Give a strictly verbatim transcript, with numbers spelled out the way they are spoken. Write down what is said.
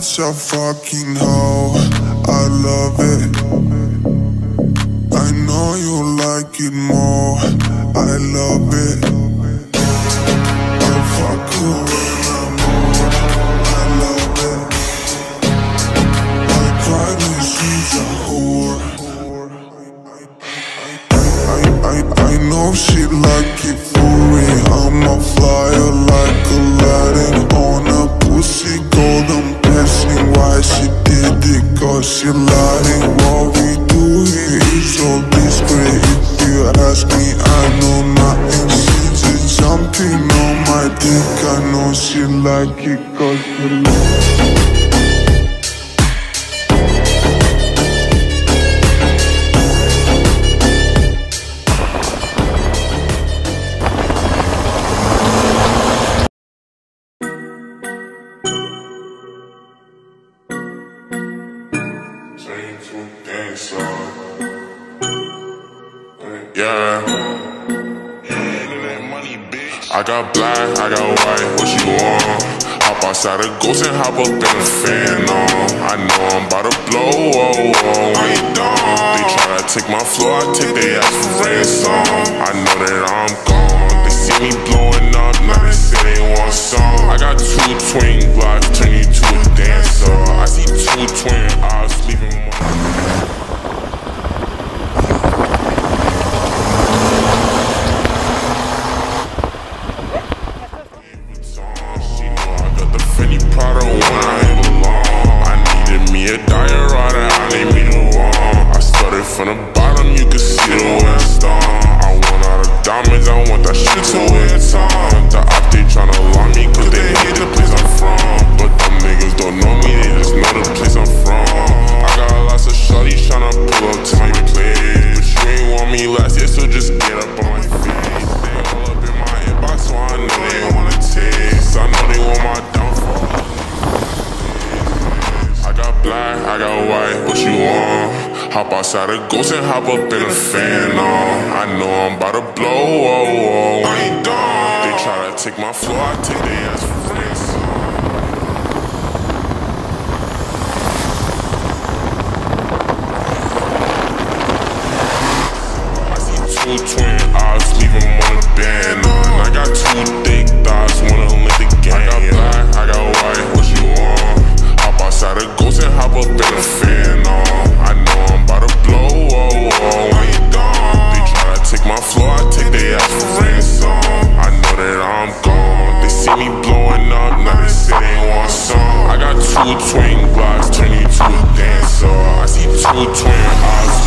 such a fucking hoe, I love it. I know you like it more, I love it. I fuck you when I'm on, I love it. I cry when she's a whore. I, I, I know she like it for me. I'm a flyer like Aladdin on a pussy golden blessing. Why she did it? Cause she lying. What we do here is so discreet. If you ask me, I know nothing. She's just jumping on my dick. I know she like it cause she like it. Yeah, I got black, I got white, what you want? Hop outside a ghost and hop up in a fan on. I know I'm about to blow, oh, oh, why you done? They try to take my floor, I take their ass for ransom. I know that I'm gone, they see me blowing up, now they say they want some. I got two twin blocks, turn you to a dancer. I see two twin eyes, leaving money. From the bottom, you can see the windstorm. I want all the diamonds, I want that shit to win time. The op, they tryna lie me, cause they hate the place I'm from. But them niggas don't know me, they just know the place I'm from. I got lots of shorties tryna pull up to my place, but you ain't want me last year, so just get up on my face. They all up in my inbox, so I know they wanna taste. I know they want my downfall. I got black, I got white, what you want? Hop outside a ghost and hop up in a fan on. I know I'm about to blow, oh, oh, I ain't done. They try to take my floor, I take their ass for ransom. I see two twin eyes, leave them on a band on. I got two thick thighs, wanna lick the gang. I got black, I got white, what you want? Hop outside a ghost and hop up in a fan on. I know I'm about to blow, oh, oh, why you done? They try to take my floor, I take their ass for ransom. I know that I'm gone, they see me blowing up, now they say they want some. I got two twin blocks, turn you to a dancer. I see two twin eyes.